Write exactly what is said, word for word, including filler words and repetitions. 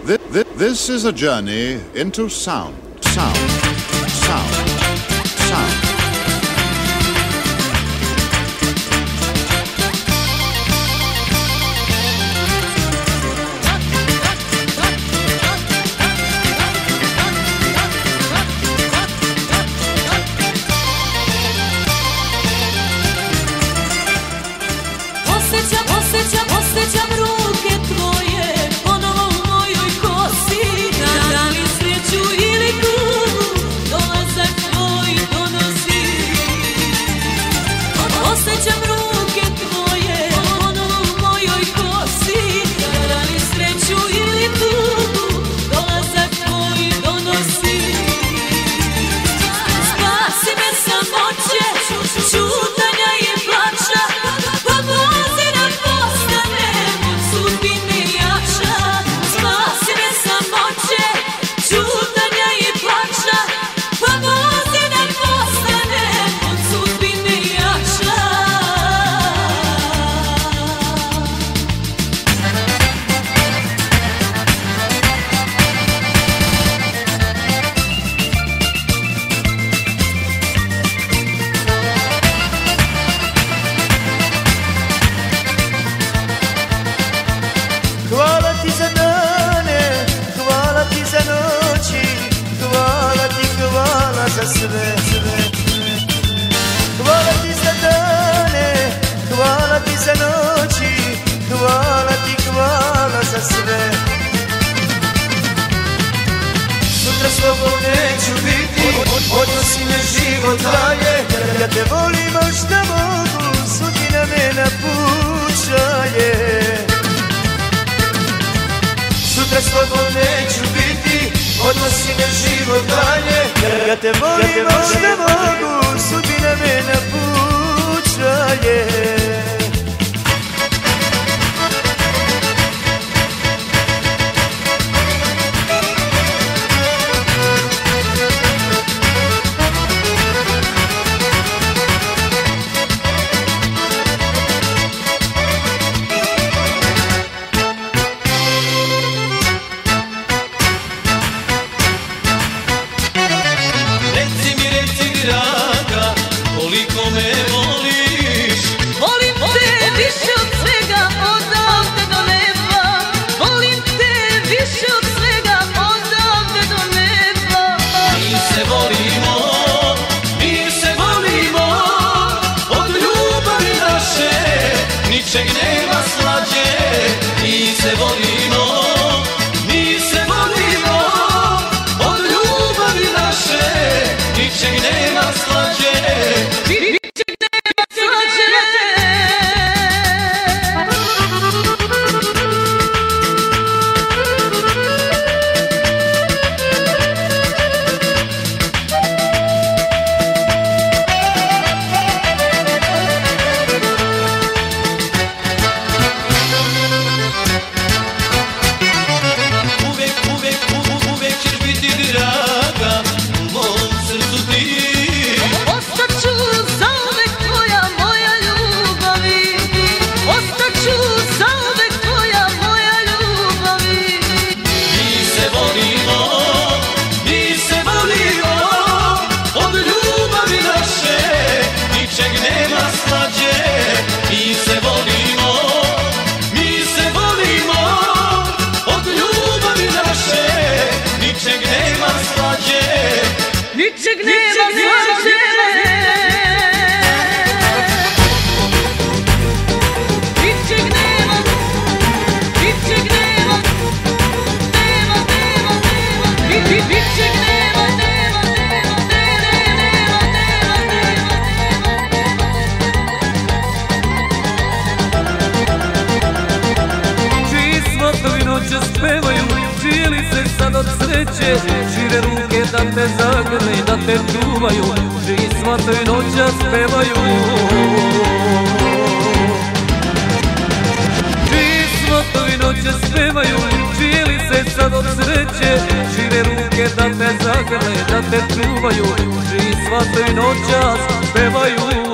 This is a journey into sound, sound, sound, sound. Osjećam, osjećam, osjećam ruke tvoje ponovo u mojoj kosi. Da li sreću ili tugu dolazak tvoj donosi. Osjećam ruke tvoje ponovo u mojoj kosi. Da li sreću ili tugu dolazak tvoj donosi. Spasi me samoće, čutanja i plača. Pomozi nam postanem od sudbine jača. Spasi me samoće, čutanja i plača. Pomozi nam postanem od sudbine jača. Hvala ti za dane, hvala ti za noći, hvala ti, hvala za sve, sve. Hvala ti za dane, hvala ti za noći, hvala ti, hvala za sve. Sutra s tobom neću biti, odnosi me život dalje. Ja te volim, a šta mogu, sudbina me napuštaje. Sutra s tobom neću biti, odnosi me život dalje. Ja te volim, a šta mogu, sudbina me napuštaje. Reci mi, reci mi draga, koliko me voliš. Volim te više od svega, odavde do neba. Volim te više od svega, odavde do neba. Mi se volimo, mi se volimo, od ljubavi naše ničeg nema slađe. Mi se volimo, mi se volimo, od ljubavi naše ničeg nema slađe. Ničeg nema slađe. Uvek, uvek, u- uvek ćeš biti draga, u mom srcu ti. Ostaću zauvek tvoja, moja ljubavi. Ostaću zauvek tvoja, moja ljubavi. Mi se volimo, mi se volimo, od ljubavi naše ničeg nema slađe. Mi se volimo, mi se volimo, od ljubavi naše ničeg nema slađe. Ničeg nema slađe. Ničeg nema, ničeg nema, nema, nema, nema. Ni- ni- Ničeg nema, nema, nema, nema, nema, nema, nema. Čiji svotovi noćas pevaju, čiji li se sad od sreće, šire ruke da te zagrle i da te čuvaju. Čiji svotovi noćas pevaju, čiji svotovi noćas pevaju, čiji li se sad od sreće, šire ruke da te zagrle i da te čuvaju. Čiji svotovi noćas pevaju.